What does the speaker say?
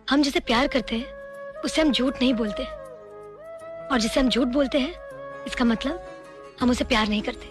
हम जिसे प्यार करते हैं उससे हम झूठ नहीं बोलते, और जिसे हम झूठ बोलते हैं इसका मतलब हम उसे प्यार नहीं करते।